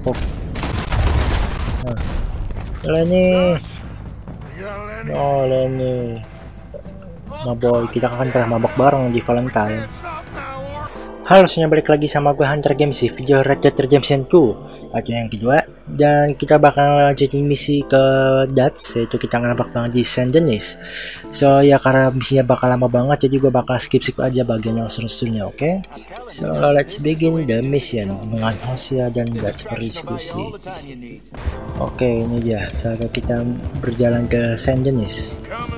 merampok. Lenny, oh Lenny, nah boy, kita akan pernah mabok bareng di Valentine. Halo, semuanya, balik lagi sama gue Hunter Games di video Red Dead Redemption 2 atau yang kedua, dan kita bakal lanjutin misi ke Dutch, yaitu kita ngerebak banget di Saint Denis. So ya, karena misinya bakal lama banget, jadi gue bakal skip aja bagian yang seru-serunya, oke? So let's begin the mission dengan Hosea dan Dutch berdiskusi. Oke, ini dia saat kita berjalan ke Saint Denis.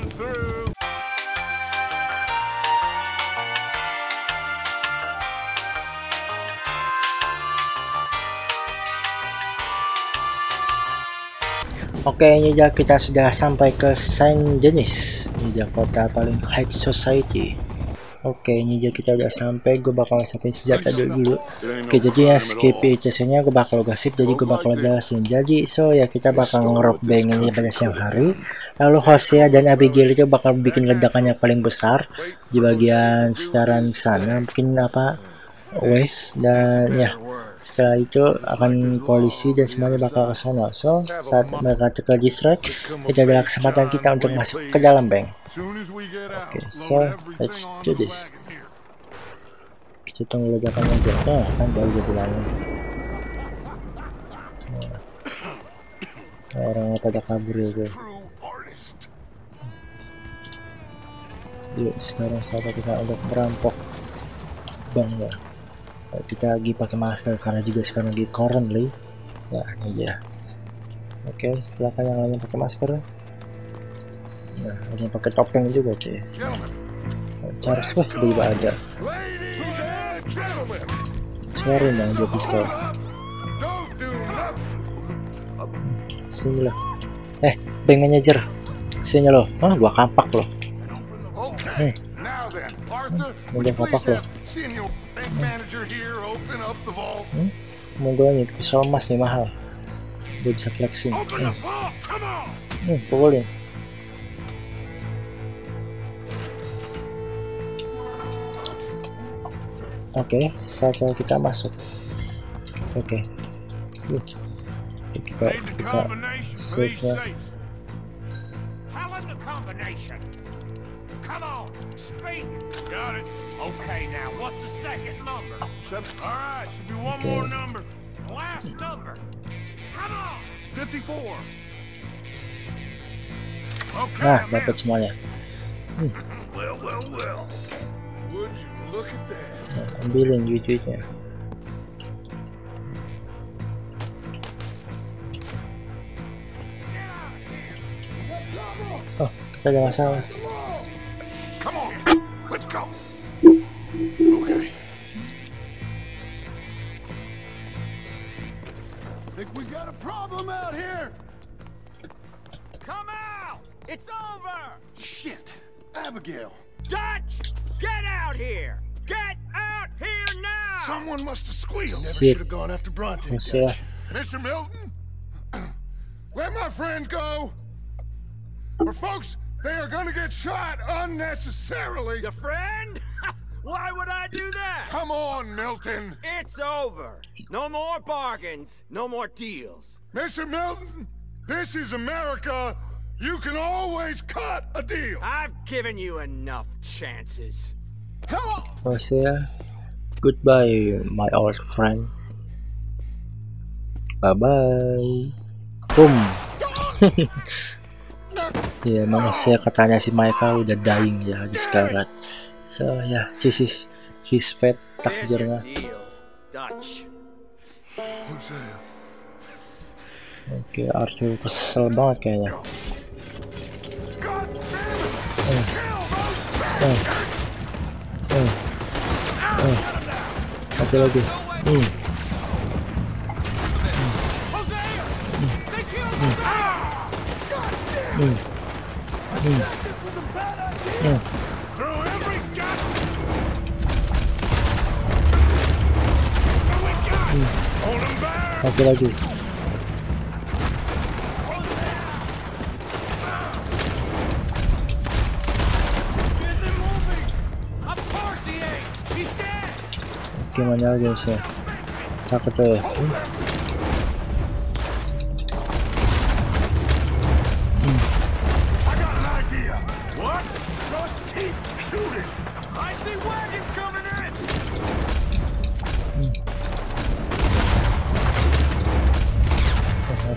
Oke, ini dia kita sudah sampai ke Saint Denis. Ini dia kota paling high society. Oke, ini dia kita udah sampai. Gue bakal siapin senjata dulu. Oke, jadi yang skip nya gue bakal gasip, jadi gue bakal jelasin. Jadi so ya, kita bakal ngerob bank ini pada siang hari. Lalu Hosea dan Abigail itu bakal bikin ledakan yang paling besar di bagian sekitaran sana, mungkin apa west, dan ya setelah itu akan polisi dan semuanya bakal ke sana. So saat mereka distract, itu adalah kesempatan kita untuk masuk ke dalam bank. Oke, so let's do this. Kita tunggu ledakan aja. Nah, kan baru jadi bilangin. Orangnya pada kabur ya gue. Yuk, sekarang saatnya kita untuk merampok bank ya. Kita lagi pakai masker karena juga sekarang lagi currently. Nah, ini dia. Oke, silakan yang lain pakai masker. Nah, ada yang pakai topeng juga cuy. Charles, wah tiba-tiba ada. Keluarin dong dua pistol. Sini loh. Bank manager. Sini loh. Gua kampak loh. Udah kampak loh. Monggo nih, pistol emas nih mahal. Gue bisa flexing. Pukulin. Oke, saatnya kita masuk. Oke. Kita save ya. Okay, now what's the second number? All right, should be one more number. Last number. Come on. 54. Okay. Nah, dapat semuanya. Well. Would you look at that? Ambilin duit-duitnya. Oh, kita ada masalah. Come on, let's go. Okay. Think we got a problem out here. Come out! It's over! Shit. Abigail. Dutch! Get out here! Get out here now! Someone must have squealed. Never should have gone after Bronte. Mr. Milton? Let my friend go! Or folks, they are gonna get shot unnecessarily. Your friend? Why would I do that? Come on, Milton. It's over. No more bargains. No more deals. Mr. Milton, this is America. You can always cut a deal. I've given you enough chances. Hosea, goodbye, my old friend. Bye-bye. Boom. Ya, emang saya katanya si Michael udah dying ya, habis karat. So ya, this is his fate, takdirnya. Oke, Arthur kesel banget kayaknya. Mati lagi. Mati lagi. Gimana lagi sih? Takut ya.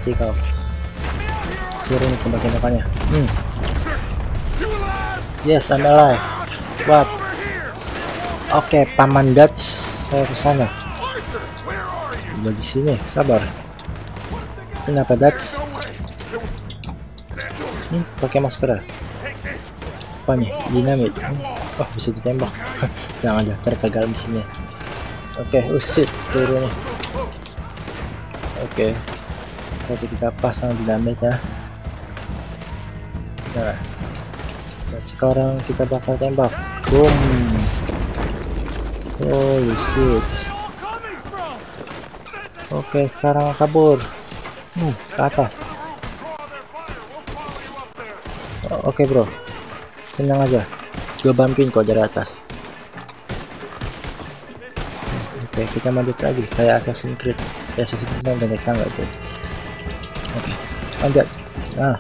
mati kau. Sini tempat tembakannya. Yes, I'm alive. What? Oke, Paman Dutch, saya kesana. Udah di sini, sabar. Kenapa Dutch? Pakai masker. Apa nih? Dinamit. Oh, bisa ditembak. Jangan dah, terpegal mesinnya. Oke, shit, turun nih. Oke, satu kita pasang dinamit ya. Nah, dan sekarang kita bakal tembak. Boom. Holy shit. Oke, sekarang kabur. Ke atas. Oke bro, tenang aja. Gue bantuin kok dari atas. Oke, kita lanjut lagi kayak Assassin's Creed. Assassin's Creed dan naik tangga tuh. Oke, lanjut. Nah.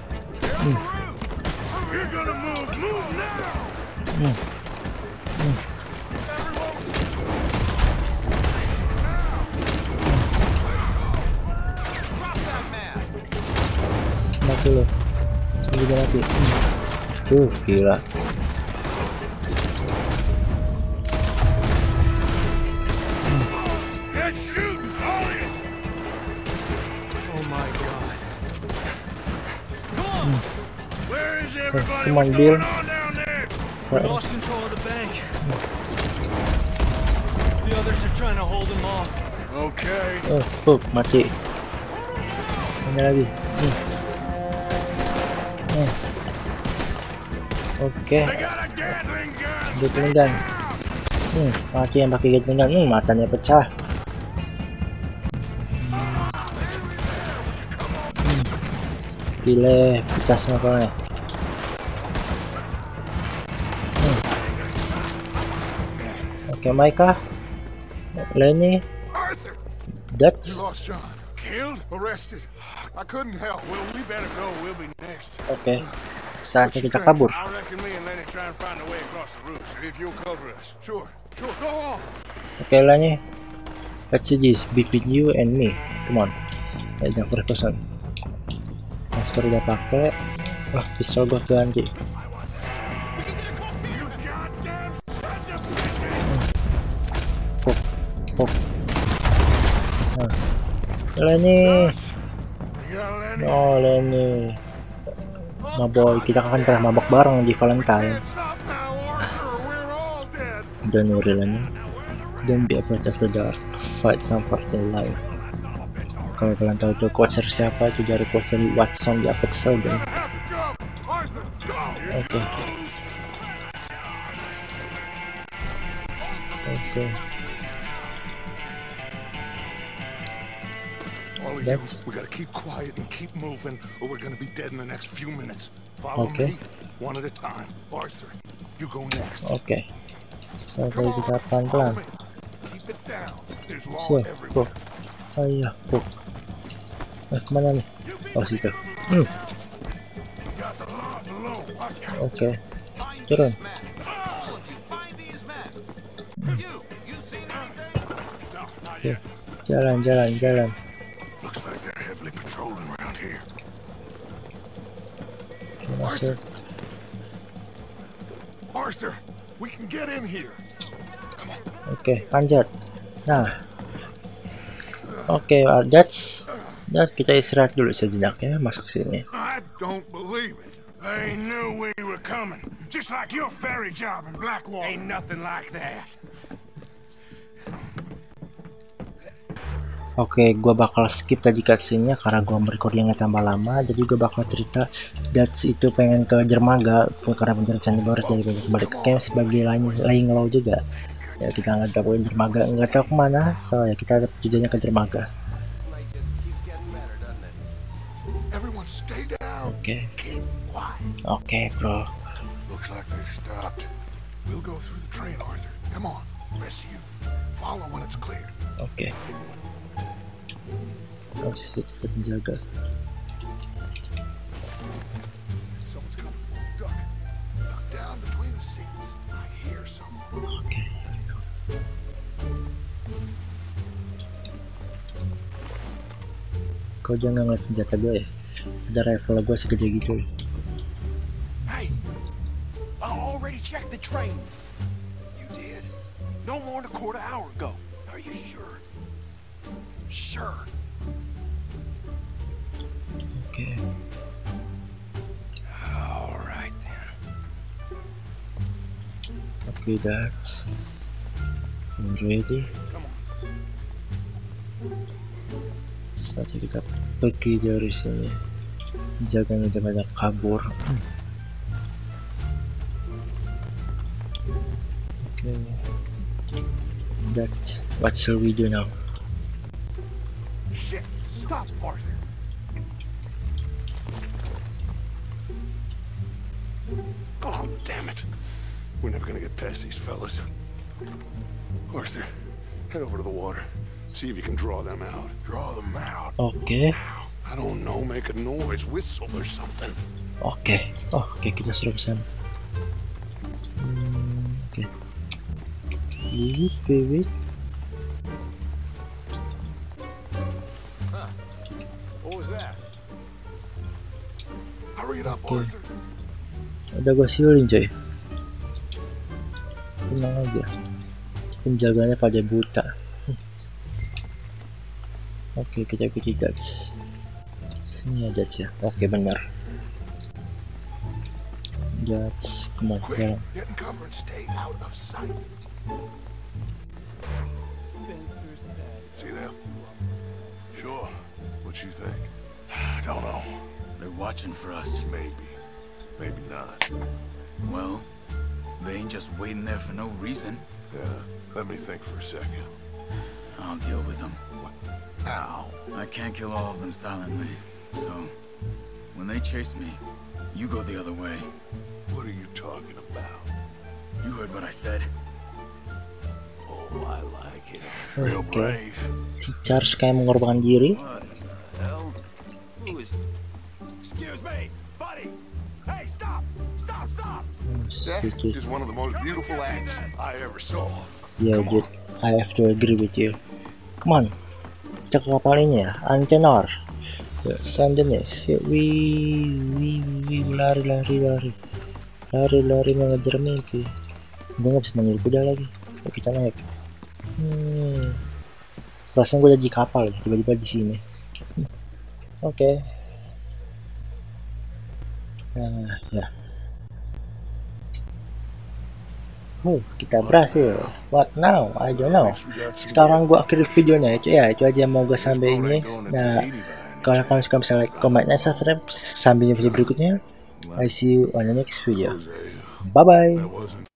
Mati lo. Ini mati. Tuh, gila. Come on, Bill. We lost control of the bank. The others are trying to hold him off. Okay. Mati. Ini lagi. Oke. Gatling gun. Mati yang pakai gatling gun. Matanya pecah. Gile, pecah semua kolnya. Oke, Micah, Lenny, Dutch. Oke, saatnya kita kabur. Oke, Lenny, let's see this between you and me. Come on, jangan first-person. Masker udah pakai. Wah, pistol gua ganti. Nah, Lenny. Oh, Lenny. Nah boy, kita akan pernah mabok bareng di Valentine. Don't worry, Lenny. Don't be afraid of the dark. Fight for your life. Kalau kalian tahu tuh quotes siapa, itu dari quotes dari Watson di Apex Legends. Oke. That's... We gotta keep quiet and keep moving, or we're gonna be dead in the next few minutes. Follow me, one at a time. Arthur, you go next. Oke. So kita pelan-pelan. Siap, Ayo, kemana nih? Oh, situ. Oke. Turun. Oke. Jalan. Masuk. Arthur, we can get in here. Oke, lanjut. Nah. Oke, that's kita istirahat dulu sejenak ya, masuk sini. I don't believe it. They knew we were coming. Just like your ferry job in Blackwater. Ain't nothing like that. Oke, gua bakal skip tadi cutscene-nya karena gua merecordingnya tambah lama, jadi gua bakal cerita Dutch itu pengen ke Dermaga karena penjelasan baru, jadi balik ke camp sebagai lying low juga. Ya, kita nggak tahu Dermaga, nggak tahu kemana, so ya kita ada tujuannya ke Dermaga. Oke, bro. Looks like they've stopped. We'll go through the train, Arthur. Come on, rest of you. Follow when it's clear. Oke. Oh shit, kita penjaga. Someone's coming. Duck. Duck down between the seats. I hear someone. Oke. Kau jangan ngeliat senjata gue ya. Ada rifle gue segede gitu. Hey, I already checked the trains. You did? No more than a quarter hour ago. Are you sure? Sure. Okay. All right then. Okay, that's ready. Come on. Saatnya kita pergi dari sini. Jangan ada banyak kabur. Okay. That's what shall we do now? Shit! Stop, Arthur. Oh, damn it. We're never gonna get past these fellas. Arthur, head over to the water. See if you can draw them out. Draw them out. Okay. I don't know, make a noise, whistle or something. Okay. Oh, okay, kita suruh kesana. Okay. Wait. What was that? Hurry it up, Okay. Arthur. Udah gue siulin coy. Tenang aja. Penjaganya pada buta. Oke, kita ikuti Dutch. Sini aja ya. Oke, benar. Dutch, come on, jalan. Get in cover and stay out of sight. Spencer said. See them? Sure. What you think? I don't know. They're watching for us. Maybe. Maybe not. Well, they ain't just waiting there for no reason. Yeah. Let me think for a second. I'll deal with them. Ow. I can't kill all of them silently, so when they chase me, you go the other way. What are you talking about? You heard what I said. Oh, I like it. Real Oke. brave. Si Charles kayak mengorbankan diri. What the hell? Who is... Excuse me, buddy. Hey, stop! Stop! Si That Charles. is one of the most beautiful acts I ever saw. Ya, Jet. I have to agree with you. Come on. Kita ke kapal ini ya. Antenor. Ya, Saint Denis. Ya, lari mengejar mimpi. Gue nggak bisa manggil kuda lagi. Yuk, kita naik. Perasaan gue udah di kapal ya, tiba-tiba di sini. Oke. Nah, ya. Kita berhasil. What now? I don't know. Sekarang gua akhiri videonya itu aja yang mau gue sampaikan ini. Nah, kalau kalian suka bisa like, comment, dan subscribe. Sampai video berikutnya. I see you on the next video. Bye bye.